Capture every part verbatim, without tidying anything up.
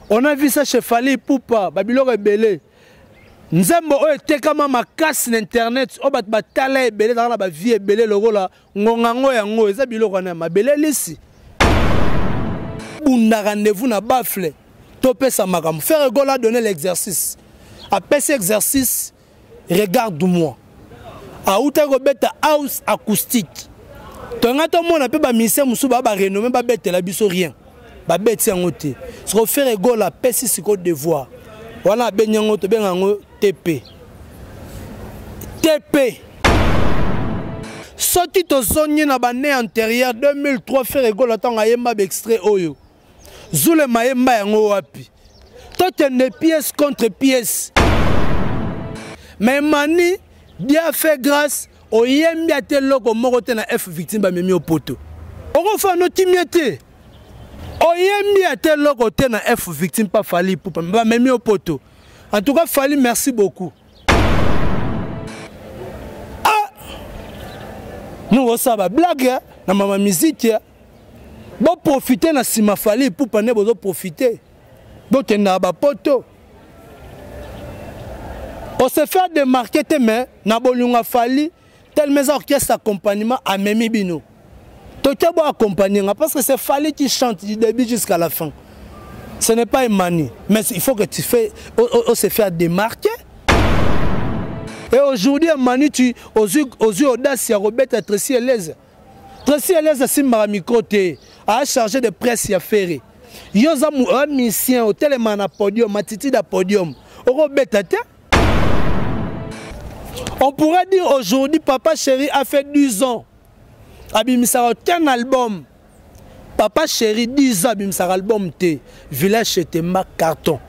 On a vu ça chez Fally Ipupa, Babylon rebelle. Nzembo oyo tekama makasi na internet, o bat batala ebele dans la vie ebele loko la ngongango yango eza biloko na mabele lisi. Bunda rendez-vous na bafle. Topé sa makam. Faire Ego a donné l'exercice. Après cet exercice, regarde-moi. A outa robeta house acoustique. Tonga to mona pe ba mise musu ba ba renommé ba bete la biso rien. Ba bete yangote. Ce faire Ego la pesi siko devoir. Voilà benyango to bengango T P. T P. Sorti to zone na bané antérieur deux mille trois faire Ego la tanga yemba extrait oyo. Zule mayemba yango wapi. Totende pièce contre pièce. Mais mani bien fait grâce au yembi a tel loko moko te na F victime ba memi au poto. Oko fa no timiete. O yembi a tel loko te na F victime pas Fally Ipupa ba memi au poto. En tout cas Fally, merci beaucoup. Ah. Nous ça ba blague na mama musique. Bon profiter na sima Fally Ipupa ne bozo profiter. Bon tena ba poto. On se fait démarquer mais na bolunga Fally tel mes orchestre accompagnement à Memi Bino. Toke bo accompagner parce que c'est Fally qui chante du début jusqu'à la fin. Ce n'est pas Emmanuel, mais il faut que tu fais on se fait démarquer. Et aujourd'hui Emmanuel tu aux yeux aux yeux audace ya Robert Tracy Elez. Tracy Elez simba micro te a chargé de presse ya ferré. Yoza mu un mission au téléman podium, matiti da podium. Robert te. On pourrait dire aujourd'hui, Papa Chéri a fait dix ans. Abimisara un album. Papa Chéri, dix ans, Abimisara album T. Village c'était ma carton.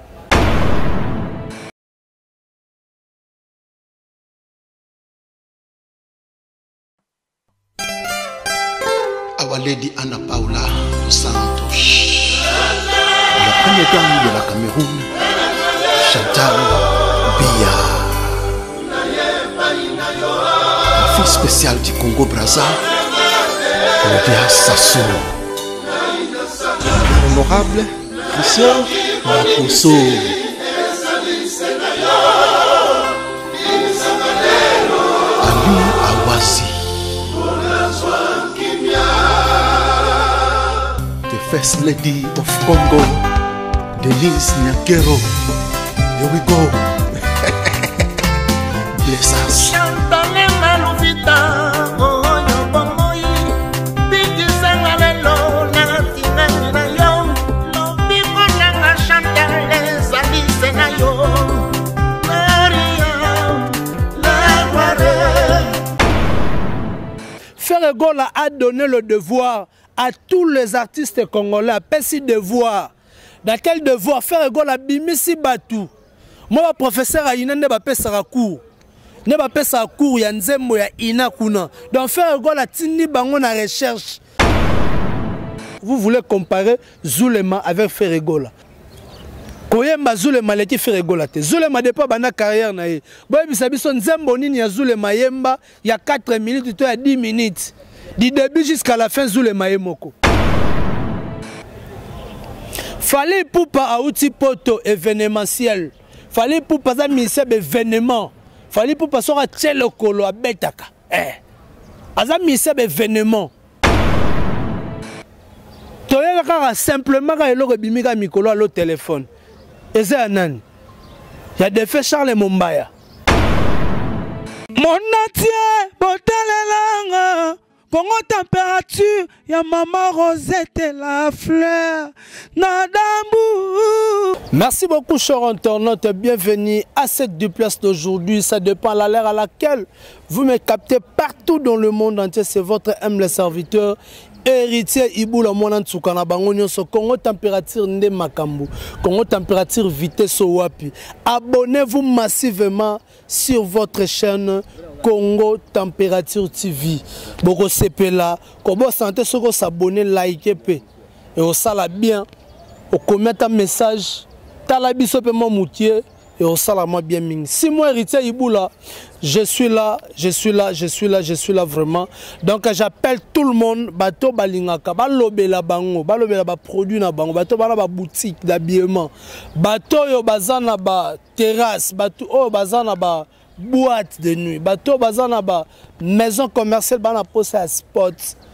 Our Lady Anna Paula dos Santos. La première dame de la Cameroun, Chantal Biya. Spécial du Congo Brazza, Claudia Sassou. Honorable Christian Makoso. Ali Awazi. The First Lady of Congo, Denise Nyakero. Here we go. Bless us. Faire Ego a donné le devoir à tous les artistes congolais, à Pessi devoir. Dans quel devoir faire Ego la bimisi batu. Moi, professeur a ina ne ba pesa cours. Ne ba pesa cours ya nzembo ya ina kuna. Donc faire Ego la tini bango na recherche. Vous voulez comparer Zulema avec Faire Ego la. Koyemba Zulema leki Faire Ego la te. Zulema depa bana carrière na ye. Boy bisabiso nzembo nini ya Zulema yemba ya quatre minutes to ya dix minutes. Du début jusqu'à la fin Zulema yemoko. Fally Ipupa a outil poto événementiel. Fally Ipupa za mise événement. Fally Ipupa sera tchelo kolo a betaka. Eh. Aza mise événement. Toyela kaka simplement ka eloko bimika mikolo alo téléphone. Eza nani? Ya défait Charles Mumbaya. Mon atier botelelanga Congo température ya maman Rosette la fleur Nadambu. Merci beaucoup chers internautes, bienvenue à cette duplesse d'aujourd'hui. Ça dépend de l'heure à laquelle vous me captez partout dans le monde entier. C'est votre humble serviteur héritier Iboula Mwana Tsukana bango nyonso. Congo température nde makambu, Congo température vitesse wapi. Abonnez-vous massivement sur votre chaîne Congo Température T V. Boko sepela, kobo santé soko s'abonner, liker pe. Et au sala bien, au commettre un message, tala biso pe mon moutier, et au salama bien ming. Si moi héritier Iboula, je suis là, je suis là, je suis là, je suis là vraiment. Donc j'appelle tout le monde, bateau balingaka, balobe la bango, balobe la ba produit na bango, bateau bala ba boutique d'habillement, bateau yo bazana ba terrasse, bateau oh bazana ba boîte de nuit, bateau bazana ba maison commerciale bana poste à spot.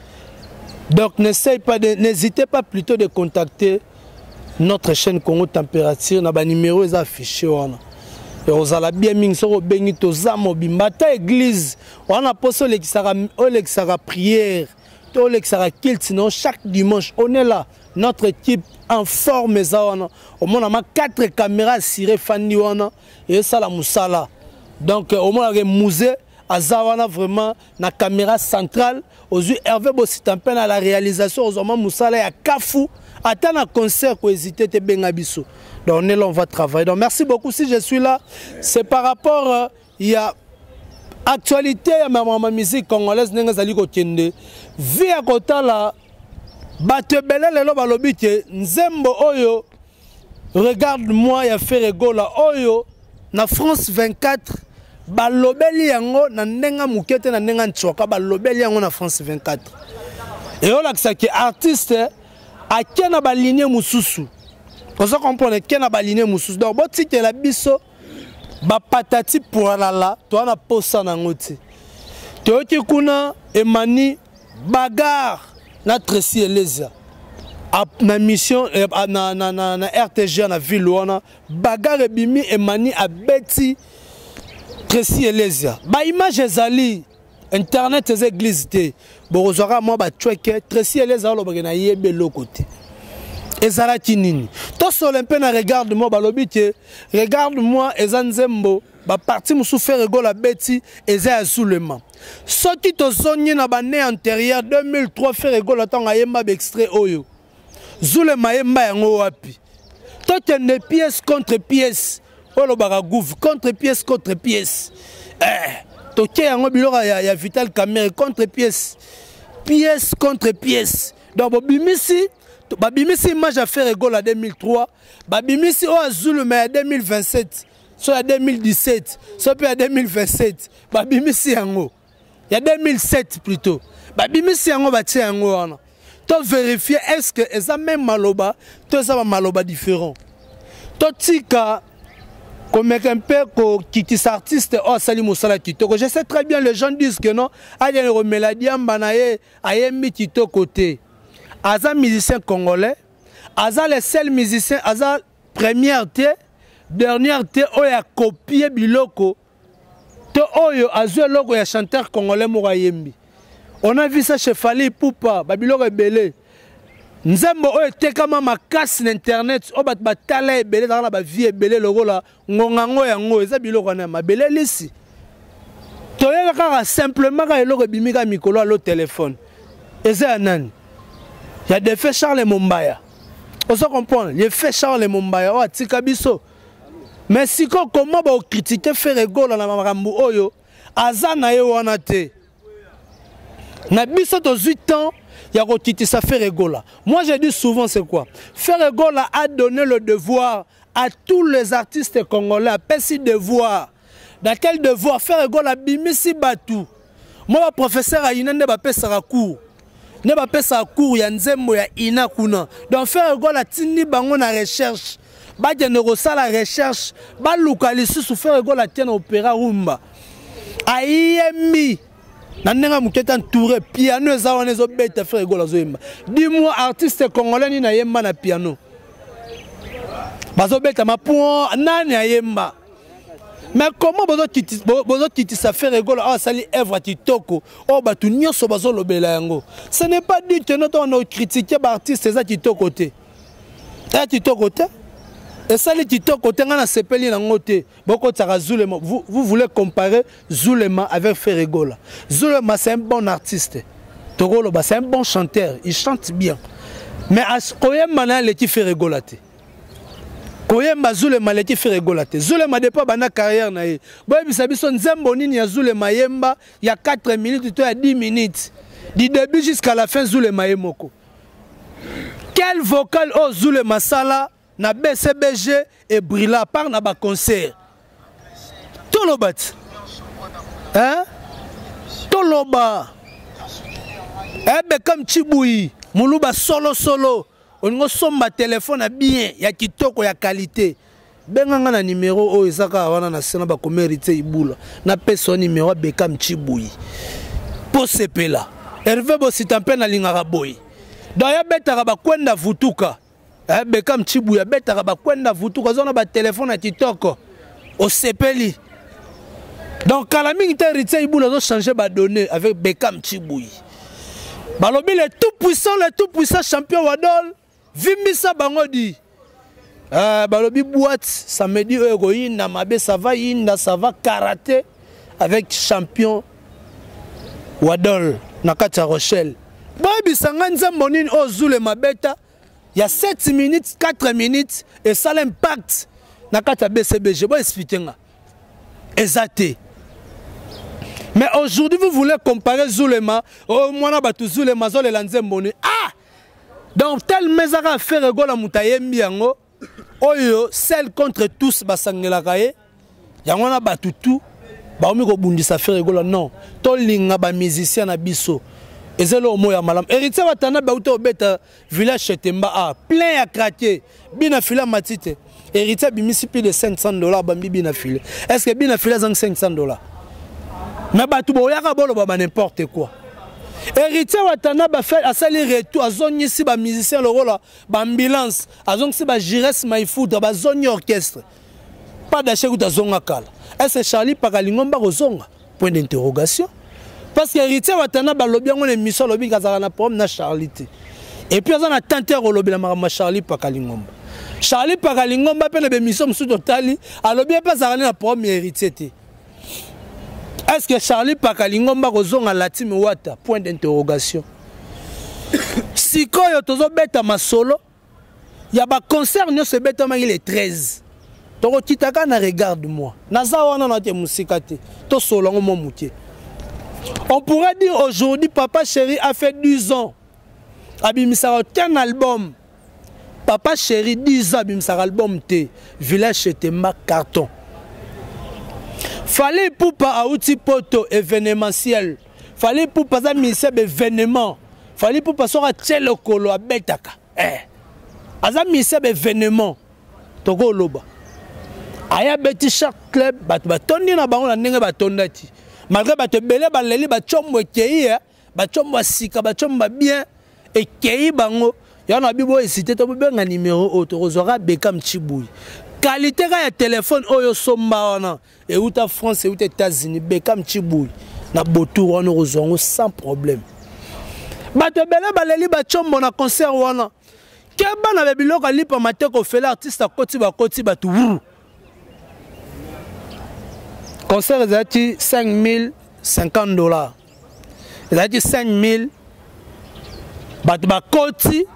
Donc n'essayez pas de, n'hésitez pas plutôt de contacter notre chaîne Congo Température, na ba numéro est affiché wana. Et aux ala bien ming so bengi to zamo bimbata église, on a posé le qui sera le qui sera prière, to le qui sera kilt sinon chaque dimanche on est là, notre équipe en forme ça wana. Au moins on a quatre caméras siré fandi wana et ça la musala. Donc au moins le musée azawana vraiment na caméra centrale, aux yeux Hervé Bossitampen à la réalisation aux hommes musala ya Kafu. Attends un concert pour hésiter te bengabiso. Donc on est là, on va travailler. Donc merci beaucoup si je suis là. C'est par rapport euh, il y a actualité ya ma musique congolaise nenga zali ko kende. Vi à côté là batebele lelo balobi ke nzembo oyo regarde-moi ya fait regola oyo na France vingt-quatre balobeli yango na nenga mukete na nenga ntsoka balobeli yango na France vingt-quatre. Et on a que artiste a kena ba ligne mususu. Pour ça comprendre kena ba ligne mususu. Donc boti ke la biso ba patati pour la la, to na posa na ngoti. To ki kuna emani bagarre na Tracy Eleza. Na mission na na na, na R T G na ville wana bagarre bimi emani abeti Tracy Eleza. Ba image ezali internet les églises te borozora moi ba tweke Tracy Eleza lo bagena yebe lo côté ezala kinini to solempe na regarde moi balobi ke regarde moi ezanzembo ba parti musu faire regola beti eza azulema soki to zonye na bane antérieur deux mille trois faire regola tanga yemba extrait oyo zulema yemba yango wapi to tene pièce contre pièce olo baga gouv contre pièce contre pièce eh toké yango biloko ya, ya Vital Kamerhe contre pièce pièce contre pièce donc babimisi babimisi image à faire rigolo à deux mille trois babimisi o azulu mais à deux mille vingt-sept soit à deux mille dix-sept soit puis à deux mille vingt-sept babimisi yango il y a deux mille sept plutôt babimisi yango batie yango wana to vérifier est-ce que eza même maloba to eza ba maloba différent to tika comme un peu qui qui artiste oh sali musala kitoko je sais très bien les gens disent que non allez le remeladi ambanaye ayemi kitoko côté aza musicien congolais aza le seul musicien aza première té dernière té oya copier biloko to oyo azwe logo ya chanteur congolais moyembi on a vu ça chez Fally Ipupa babiloko ebele nzembo oyo tekama makasi na internet o bat batala ebele na ba vie ebele lokola ngongango yango eza biloko na mabele lisi toyela kaka simplement ka eloko bimika mikolo alo téléphone eza nani ya de fait Charles Mombaya on se comprend il fait Charles Mombaya o atika biso mais siko comment ba critiquer faire rigolo na makambo oyo azana ye wana te na biso to huit ans. Ça fait rigoler. Moi j'ai dit souvent c'est quoi? Faire rigoler a donné le devoir à tous les artistes congolais, à petit devoir. Dans quel devoir? Faire rigoler à Bimisi Batou. Moi professeur Aïna ne va pas faire cours. Ne va pas faire cours ya nzembo ya ina kuna. Donc faire rigoler à Tini bango na recherche. Ba generosa la recherche. Ba localiser sous faire rigoler à tienne opéra rumba. Aïemi. Nanenga muketa entouré piano ezawana ezo beta faire rigolo zoyemba. Dis-moi artiste congolais ni na yemba na piano. Bazo beta mapo nani ayemba. Mais comment bozo kiti bozo kiti ça fait rigolo ah sali œuvre kitoko oh batu nyonso bazo lobela yango. Ce n'est pas dit que notre on a critiqué ba artiste eza kitoko te. Eza kitoko te. Et ça les kitoko te ngana sepeli na ngote. Boko tsaka Zulema vous vous voulez comparer Zulema avec Ferregola. Zulema c'est un bon artiste. Togolo ba c'est un bon chanteur, il chante bien. Mais à Koyemba na le ti Ferregola te. Koyemba Zulema le ti Ferregola te. Zulema depa bana carrière na ye. Boy bisabiso nzembo nini ya Zulema yemba il y a quatre minutes to ya dix minutes. Du début jusqu'à la fin Zulema yemoko. Quel vocal oh Zulema sala na B C B G et Brila par na ba concert. Tolobat. Hein? Toloba. Eh Bekam Chiboui, Moulouba solo solo. On a somba téléphone bien, ya kitoko ya qualité. Benganga na numéro o ezaka wana na sena ba komérité ibula. Na peso numéro Bekam Chiboui. Po sepela. Hervé Bositampe na lingaka boy. Donc ya betaka ba kwenda vutuka. Eh Bekam Chiboui ya betaka ba kwenda vutuka zona ba téléphone ya kitoko. O sepeli. Donc Kalami te héritier ibula zo changer ba données avec Bekam Chiboui. Balobi le tout puissant, le tout puissant champion Wadol. Vimbisa Bangodi. Euh, Balobi boîte, samedi héroïne, Namabe, ça va, Inda, ça va, karaté avec champion Wadol, Nakata Rochelle. Baby Sanganza Monin Ozule Mabeta, il y a sept minutes, quatre minutes, et ça l'impact. Nakata B C B G, je vais expliquer. Exacté. Mais aujourd'hui, vous voulez comparer Zulema, oh, moi, je suis Zulema, je suis Zulema, ah! Donc, tel mezara fait regola moutayembi yango, oyo, celle contre tous, basangela kaye, yango na batutu, ba omi ko bundisa fait regola, non. To linga ba musicien na biso, ezelo omo ya malam. Héritier watana ba uto beta village Chetemba, ah, plein à craquer, bina fila matite. Héritier bimisi plus de cinq cents dollars, bambi bina file. Est-ce que bina fila zang cinq cents dollars? Mais bah tout boyaka bolo bah n'importe quoi. Héritier watana ba fait à sali retour à zone ici ba musicien le rôle ba ambulance à zone ici ba Jires Maïfoud ba zone orchestre. Pas d'acheter ou zonga kala. Est-ce que Charlie Pakalingomba rozonga? Point d'interrogation. Parce que héritier watana ba lobby on émission lobby kazara na problème na Charlie. Et puis on a tenté au lobby la ma Charlie Pakalingomba. Charlie Pakalingomba pe na émission sous totali à lobby pas ça na problème héritier. Est-ce que Charlie Pakalingomba rozonga la team Wata? Point d'interrogation. Si quand yo tozo beta masolo, y a ba concert nyo se beta ma il est treize. Toko kitaka na regarde-moi. Naza wana na te musika te. To solo ngo mutie. On pourrait dire aujourd'hui Papa Chéri a fait dix ans. Abimisa un album. Papa Chéri dix ans abimisa album te. Village Chetemba carton. Fallait pour pas outil poto événementiel. Fallait pour pas ça ministère événement. Fallait pour pas sora tchelo kolo a betaka. Eh. Aza ministère événement. Toko loba. Aya beti chaque club bat batoni na bango na ndenge batondati. Malgré bat belé ba leli ba chombo kei ba chombo sika ba chombo bien et kei bango. Yana bibo cité to benga numéro auto zora Bekam Chiboui. Qualité ya téléphone oyo somba wana et ou ta France et ou ta États-Unis Bekam Chiboui na botour wana rozongo sans problème. Bato belé baleli ba chombo na concert wana. Keba na biloko lipa mateko fait l'artiste à koti ba koti batu. Concert ezati cinq mille cinquante dollars. Ezati cinq mille batu ba koti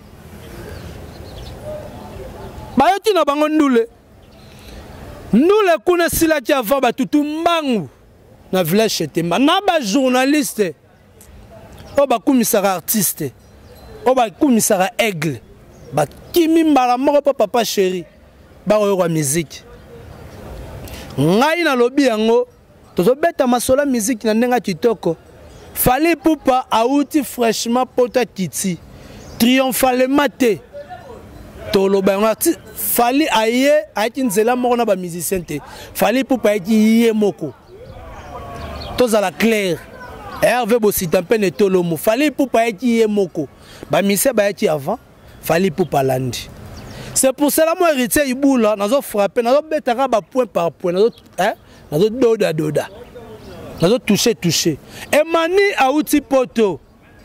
bayoti na bango ndule ndule kuna sila ki avant batutu mbangu na village Chetemba na ba journaliste o ba kumisara artiste o ba kumisara aigle ba kimi mbala moko pa Papa Chéri ba oyo musique ngai na lobi yango tozo beta masola musique na ndenga kitoko fallait poupa auti fraîchement pota titi triomphalement te tolo ba ngati fallait aye aiti nzela moko na ba musicien te fallait poupa aiti yé moko toza la claire Hervé Bositampe ne tolomo fallait poupa aiti yé moko ba musicien ba aiti avant fallait poupa landi. C'est pour cela que moi, héritier Iboula, nous avons frappé, nous avons betara point par point, nous avons doda doda, nous avons touché touché. Et mani a outil poto.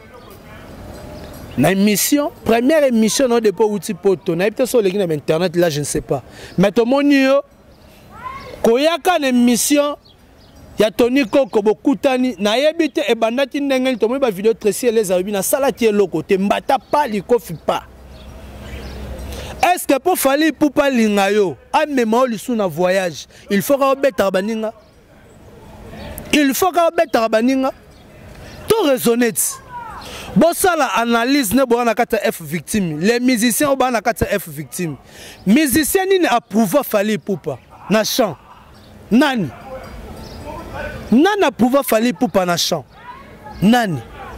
Na émission, première émission non de outil poto. Na peut-être sur l'église internet là, je ne sais pas. Mais tout le monde yo, koyaka une émission, ya Tony Koko bokutani, na yebite e bandati ndengel to mo ba vidéo tressé les arubi na salati eloko te mbata pas likofi pas. Est-ce que pour falloir pour pas lingayo, à même na voyage, il faut qu'on bête baninga. Il faut qu'on bête baninga. Tout raisonner. Bon ça la analyse ne bon nakata F victime. Les musiciens au ban nakata F victime. Musiciens ni approuve Fally Ipupa na chant. Nani? Nani approuve Fally Ipupa na chant? Nani?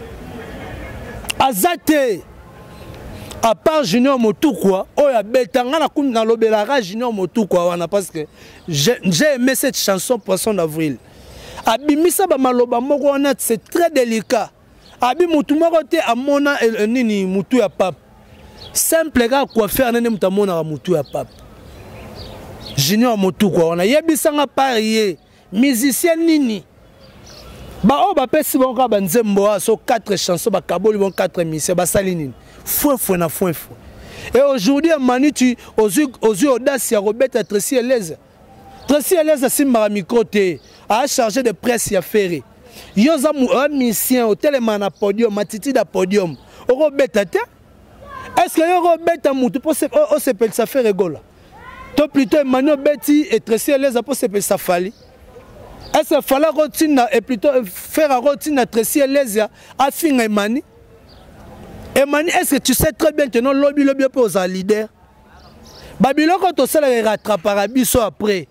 Azate. À part Junior Motukwa, oh ya betanga na kum na lobelara Junior Motukwa wana parce que j'ai aimé cette chanson Poisson d'avril. Abimisa ba maloba moko wana c'est très délicat. Abi mutu moko te amona nini mutu ya pape. Simple ga quoi faire nene mutamona mutu ya pape. Junior Motukwa wana yebisanga parier musicien nini. Ba o ba pesi bon ka banzembo so quatre chansons ba kaboli bon quatre missions ba sali nini. Fouin fouin na fouin fouin. Et aujourd'hui Manu tu aux yeux aux yeux audace ya Robert Tracy Eleza. Tracy Eleza simba micro te a chargé de presse ya ferré. Yoza mu un mission au téléman podium matiti da podium. O Robert te. Est-ce que yo Robert mutu pour se o se peut ça faire rigola. To plutôt Emmanuel Betty et Tracy Eleza pour se peut ça Fally. Est-ce qu'il fallait routine et plutôt faire la routine à Tracy Eleza à fin Emmanuel? Emmanuel, est-ce que tu sais très bien que non lobby lobby pour un leader? Babylon quand on s'est rattrapé à Bisso après.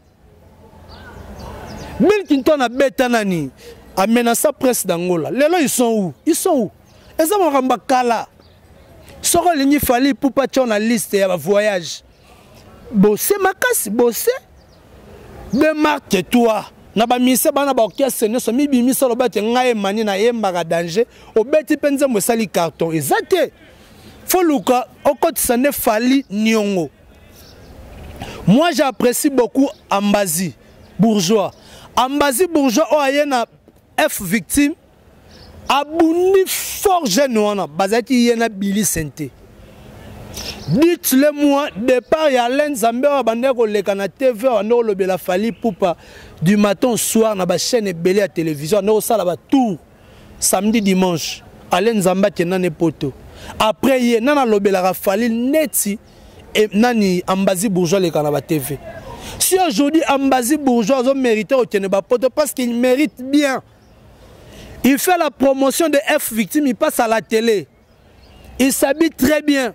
Bill Clinton a bêta nani a menacé la presse d'Angola. Les gens ils sont où? Ils sont où? Ils sont en Rambakala. Soro l'ini Fally pour pas sur la liste et voyage. Bossé ma casse, bossé. Démarque-toi. Na ba mise bana ba orchestre ne so mi bi mi solo ba te ngai mani na yemba ga danger o beti penza mo sali carton ezate foluka okotisa ne Fally Nyongo. Moi j'apprécie beaucoup Ambazi Bourgeois. Ambazi Bourgeois o ayena F victime abundi fort jeune wana bazati yena Billy Sente. Dites-le moi, départ ya Len Zambé wa bande ko leka na T V wa no lobela Fally Ipupa du matin au soir na ba chaîne ebele à télévision no sala ba tour samedi dimanche Len Zambé tena ne poto. Après ye nana lobela Fally neti et nani Ambazi Bourgeois leka na ba T V. Si aujourd'hui Ambazi Bourgeois ont mérité au tene ba poto parce qu'il mérite bien. Il fait la promotion de F victime, il passe à la télé. Il s'habille très bien.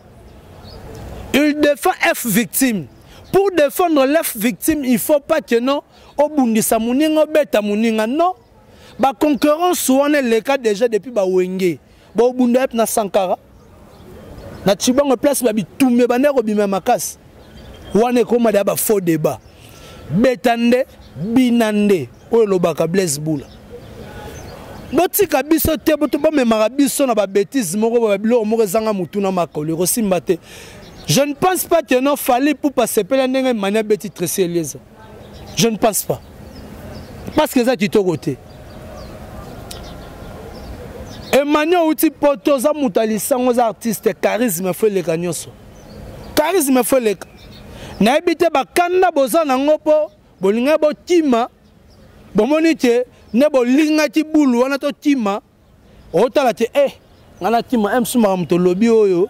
Il défend F victime. Pour défendre l'F victime, il ne faut pas que non, au bundisa muninga, beta muninga, non. La concurrence, on est le cas déjà depuis ba Wenge. Ba bunda na Sankara. Na Tchibango place ba bitumé ba nego bima makas. Wane koma da ba faux débat. Betande, binande, o lobaka Blaise Boula. Botika biso te boto ba memara biso na ba bêtise moko ba bilo moko zanga mutuna makolo rosimba te. Je ne pense pas que non Fally pour passer par la manière de Tracy Eleza. Je ne pense pas. Parce que ça tu te côté. Emmanuel outi poto za mutalisa aux artistes charisme fait les canyoso. Charisme fait les. Na ebité ba kanda boza na ngopo bolinga bo tima bomoni te ne bolinga ti bulu wana to tima otala te eh ngana tima em suma mto lobby oyo.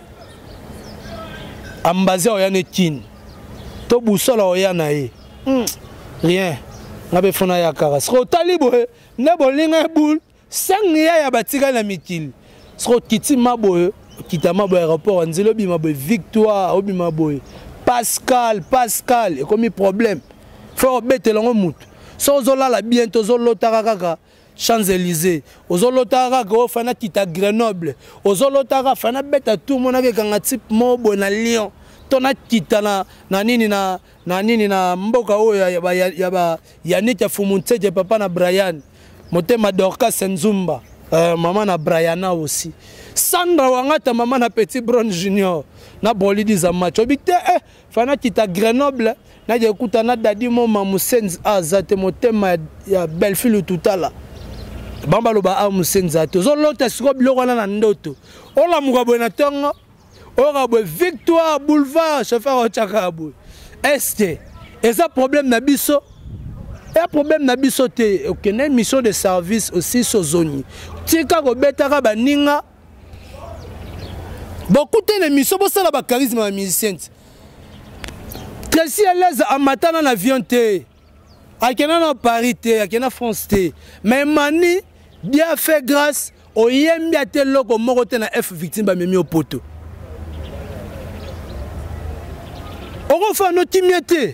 Ambazi oyane kin to busola oyana e rien ngabe fona ya kara sro talibo ne bolinga bul sangia ya batika na mikili sro kiti maboye kita maboye aéroport nzelo bima boye Victoire obima boye Pascal Pascal et comme problème faut betelongo mutu so zola la bientôt zolota kaka Champs-Élysées, aux Olotara, au Fana Kita Grenoble, aux Olotara, Fana Beta, tout le monde a un type mobo na Lyon, Tona Kita na nini na nini na Mboka o ya ya Yannick Fumunte, papa na Brian, Motema Dorcas Senzumba, maman na Briana aussi. Sandra Wangata, maman na Petit Brown Junior, na Bolidi za match. Obite eh Fana Kita Grenoble, na écouta na dadi mo mamusenz azate Motema ya Belleville tout à l'heure. Bamba loba amusenza to zo lota siko biloko na ndoto ola muka na tongo ora bo Victoire boulevard chauffeur o chakabo este eza problème na biso et problème na biso te okene mission de service aussi so zoni tika ko betaka baninga beaucoup de mission bo sala ba charisme na musicien Tracy Eleza amatana na avion te akena na Paris te akena France te mais mani Dieu fait grâce oyembi ate loko moko te na F victime ba memi opoto oko fa no timete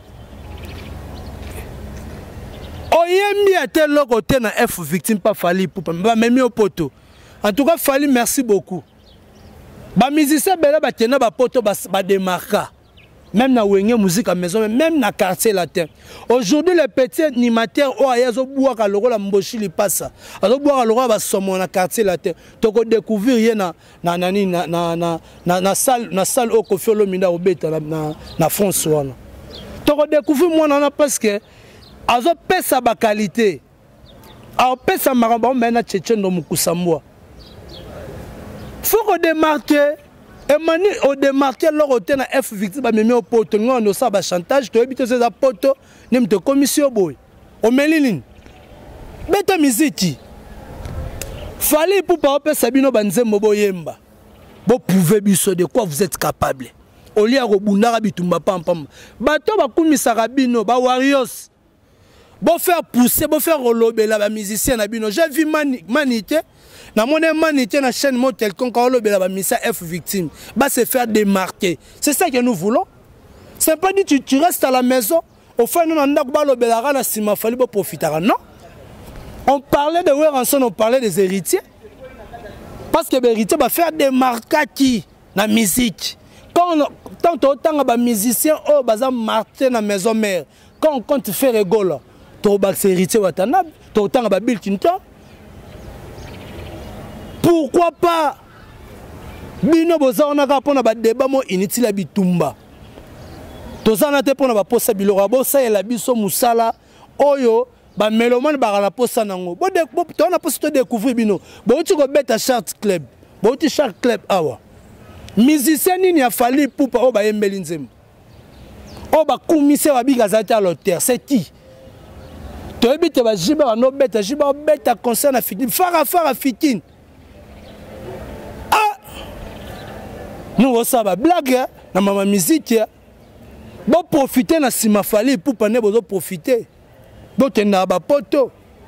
oyembi ate loko te na F victime pas Fally Ipupa ba memi opoto. En tout cas Fally, merci beaucoup. Ba musicien bela ba tena ba poto ba, ba démarka. Même na wenge musique à maison, même na quartier latin. Aujourd'hui, les petits animateurs, oh, ils ont boire à l'euro la mbochi li passa. Ils ont boire à l'euro ba somo na quartier latin. Toko découvrir rien na na na na na na na salle na salle au Koffi Olomide au beta na na France wana. Toko découvrir moi na parce que ils ont pesa ba qualité. A pesa maramba mena tchétchène do mukusambwa. Faut qu'on démarque. Et mani au démarqué l'autre na F victime ba memi au poto ngono sa ba chantage to ebito ces poto nem te commission boy o melinin beta miziki Fally Ipupa pe sabino banzembo boyemba bo pouvez biso de quoi vous êtes capable au lieu ko bundara bitumba pam pam bato ba kumisaka bino ba warriors bo faire pousser bo faire relobela ba musicien na bino j'ai vu mani manité na mon humanité na chaîne mo quelconque on lobela ba misa F victime va se faire démarquer. C'est ça que nous voulons. C'est pas dit tu, tu restes à la maison au fin nous ndak ba lobela na sima Fally bo profitera non. On parlait de Weranson, on parlait des héritiers. Parce que les héritiers va faire démarquer qui na musique. Quand tant autant ba musicien oh baza martin na maison mère. Quand quand tu fais rigolo, to ba héritier watana, to autant ba Bill Clinton. Pourquoi pas bino boza on a rapona ba débat mo inutile bitumba tozana te pona ba posa bilora bosa ya la biso musala oyo ba melomane ba la posa nango bo de bo to na posa to découvrir bino bo tu ko beta chart club bo tu chart club awa musicien nini ya Fally Ipupa o ba yembeli nzembo o ba kumise wa biga zata l'auteur c'est qui to ebite ba jiba no beta jiba beta concert na Fikin fara fara Fikin. Nous avons une blague dans ma musique. Bon profiter na sima Fally Ipupa ne bozo profiter. Bon tena ba poto.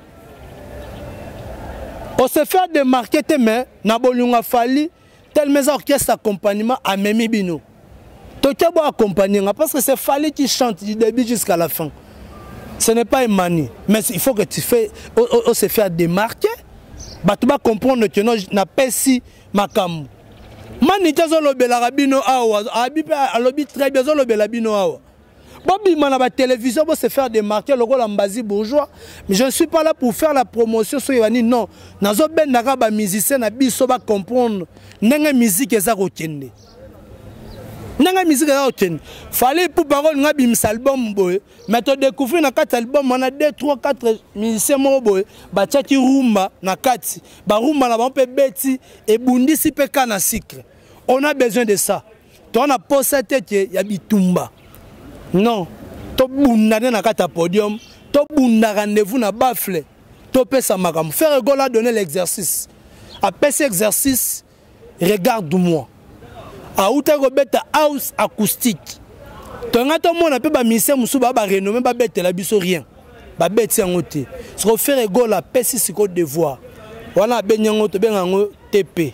On se fait démarquer mais na bolunga Fally tel mes orchestre accompagnement à Memi Bino. To te bo accompagner parce que c'est Fally qui chante du début jusqu'à la fin. Ce n'est pas une manie, mais il faut que tu fais on se fait démarquer. Ba tu vas comprendre que non na pesi makamu. Manita zolo bela rabino awa abipe alobi très bien zolo bela bino awa bobi mana ba télévision pour se faire démarquer le rôle ambazi bourgeois mais je ne suis pas là pour faire la promotion sur Yvani non nazo ben naka ba musicien na biso ba comprendre ndenge musique eza kokende ndenge musique eza kokende Fally Ipupa parole nga bimisa album boy mais to découvrir na quatre album on a deux trois quatre musiciens mo boy ba tchaki rumba na kati ba rumba na ba pe beti et bundisi pe kana sucre. On a besoin de ça. Tu as posé tête il y a bitumba. Non. Tu bunda na kata podium, tu bunda rendez-vous na bafle. Tu peux ça makam. Faire gola donner l'exercice. Après cet exercice, regarde-moi. A outa robeta house acoustique. Tu as tout monde peut ba mission musu ba ba renommer ba bête la biso rien. Ba bête en côté. Ce qu'on fait gola pesi siko devoir. Voilà benyango to bengango T P.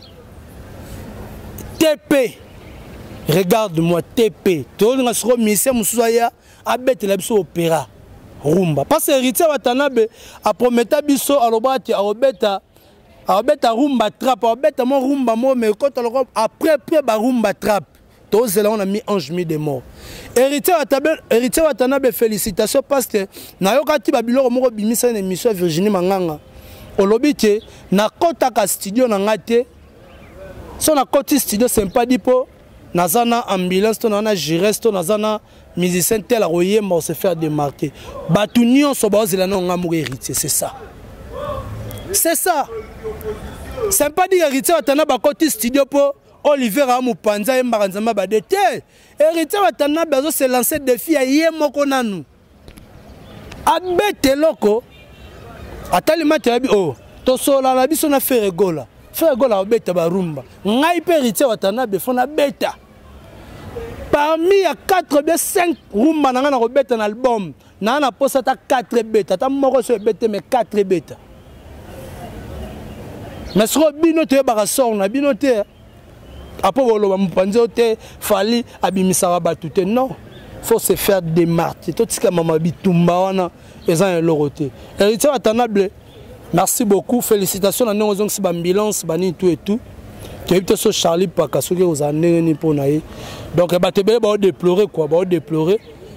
T P. Regarde-moi T P. Tu as ce mission musu ya a bête la biso opéra. Rumba. Parce que héritier watanabe a prometa biso alobati a obeta a obeta rumba trap, a obeta mon rumba mo mais quand après après ba rumba trap. Tous là on a mis ange mis des morts. Héritier watanabe héritier watanabe félicitations parce que na yokati babilo moko bimisa une émission Virginie Manganga. Olobite na kota ka studio na ngate. So na koti studio sympa dipo nazana ambulance to na giresto nazana musicien tel royema on se faire démarquer. Batunion so bazela na ngamu héritier, c'est ça. C'est ça. C'est pas dire héritier atana ba koti studio po Olivier Amupanza et Maranzama badete. Héritier atana bezo se lancer défi à yemoko nanu. Abete loko. Atali matabi oh to sola la biso na faire gola. Faire gola obeta ba rumba. Ngai pe héritier atana be fona beta. Parmi ya quatre bien cinq rumba na na robeta na album, na na posa ta quatre beta, ta moko so beta mais quatre beta. Mais ce que bino te barasor na bino te. Après woloba mupanzo te fali abimisara batute non. Faut se faire démarquer. Tout ce que maman bitumba wana eza un loroté. Héritier attendable. Merci beaucoup. Félicitations à nous qui ba ambulance bani tout et tout. Tu as ce Charlie Pakasso qui aux années ni pour naï. Donc ba te ba déplorer quoi, ba déplorer.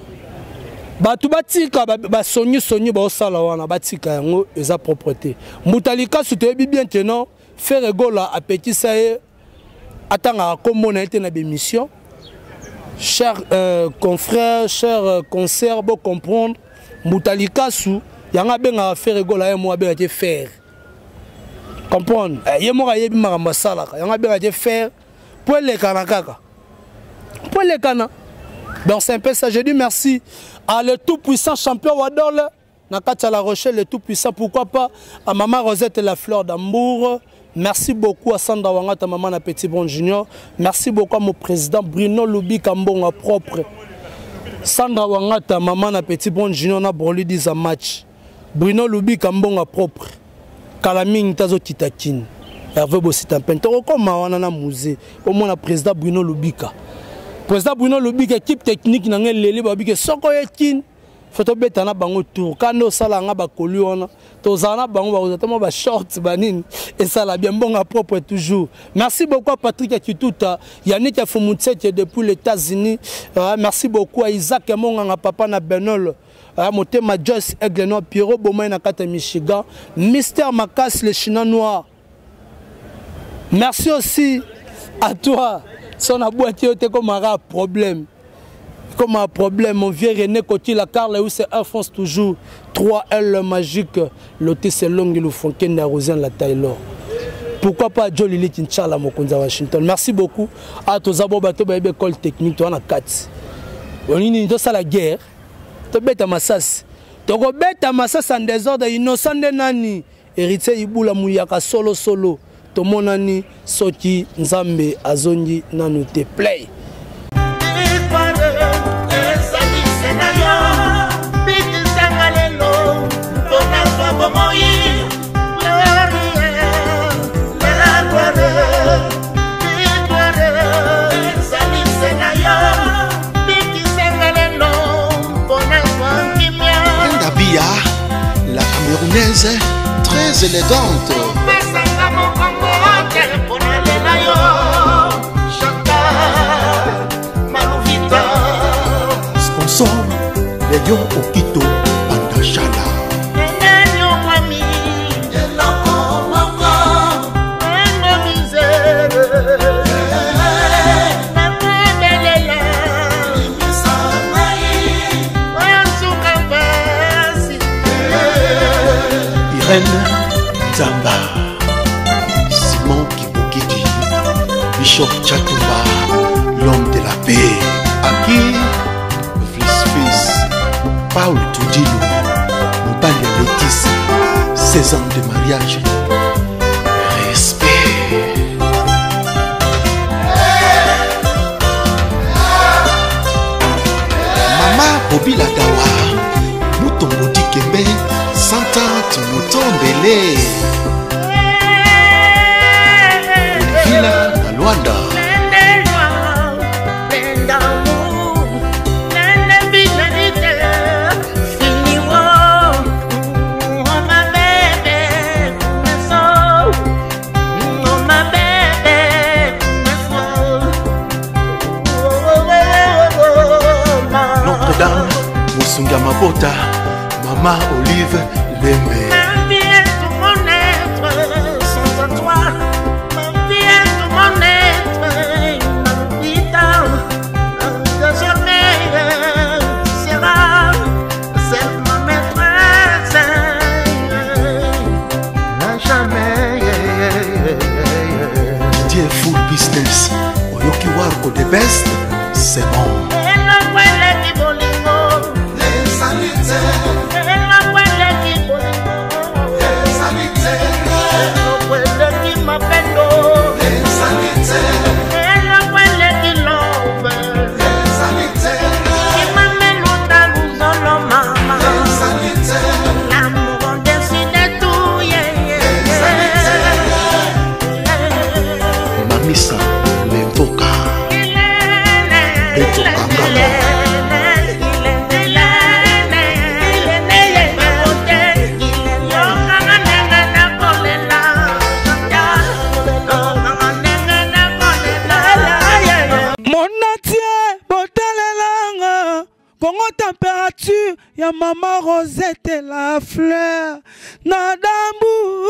Ba tu batika ba sonyi sonyi ba sala wana batika yango eza propreté. Mutalika soute bi bien tenant faire rigola appétit ça est attendre comme on a été dans l'émission. Chers euh, confrères, chers euh, concerts, pour comprendre, Mutalika sou, yanga benga faire rigola et moi benga faire. Comprendre? Yé moi yé bima masala, yanga benga faire pour les kanakaka. Pour les kana. Donc c'est un peu ça. Je dis merci à le tout puissant champion Wadol, Nakata La Rochelle, le tout puissant. Pourquoi pas à Maman Rosette et la Fleur d'Amour. Merci beaucoup à Sandra Wangata, Maman na Petit Bon Junior. Merci beaucoup à mon président Bruno Loubi Kambonga propre. Sandra Wangata, Maman na Petit Bon Junior na broli dix match. Bruno Loubi Kambonga propre. Kalaming Tazo Titakin. Hervé Bossitampen. Toro comme Mawana na musée. Au moins le président Bruno Loubika. Président Bruno Lobik équipe technique na ngel leli ba bike soko yekin photo betana bango tour kando sala nga ba koliona to zana bango ba uzatama ba shorts banine et ça la bien bon à propre toujours. Merci beaucoup à Patrick Akituta, Yannick Afumutset depuis les États-Unis. Euh, merci beaucoup à Isaac Monga papa na Benol. Euh, Motema Joyce Egleno Pierrot Bomay na kata Michigan, Mister Makas le Chinois noir. Merci aussi à toi. Son aboitié était comme un problème. Comme un problème, mon vieux René Coty, la Carle, où c'est Alphonse toujours. trois L magique, l'hôtesse longue, le fontaine d'arrosien, la Taylor. Pourquoi pas Joe Lili Tinchala, Mokonza Washington. Merci beaucoup à tous les bateaux de l'école technique, tu as quatre. On est dans la guerre. Tu bête à Massas. Tu bête à Massas en désordre, innocent de Nani. Héritier Iboula Mouyaka solo solo. Tomonani Soki Nzambe Azongi Nanu te play. Ndabia, la Camerounaise, très élégante. Sponsor, les lions au Quito, Pandachala. Irène Zamba, Simon Kibokidi, Bishop Chatumba, l'homme de la paix. Aki, fils fils, Paul Toudilou, Mbali Métis, seize ans de mariage. Respect. Mama Bobby Ladawa, Mouton Modi Kembe, Santante Mouton Belé. Villa na Luanda. Notre-Dame, Moussunga Mabota, Maman Olive Lembe. Ma vie est tout mon être, sans toi. Ma vie est tout mon être, ma vie désormais sera seulement maîtresse. À jamais. Dieu full business, Oyoki Warko the best, c'est bon. Congo température, ya maman Rosette la fleur. Nadambu,